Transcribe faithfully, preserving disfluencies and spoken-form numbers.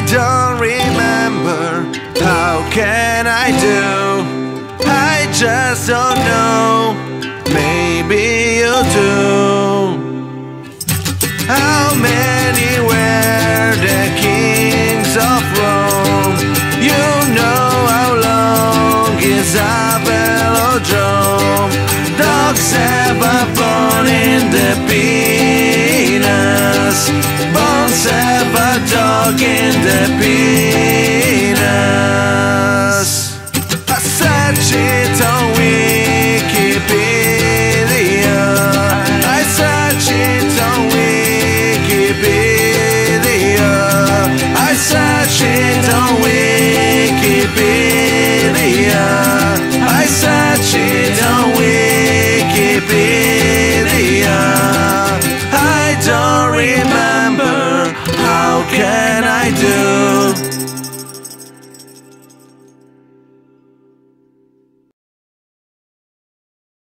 don't remember. How can I do? I just don't know. Maybe you do. How many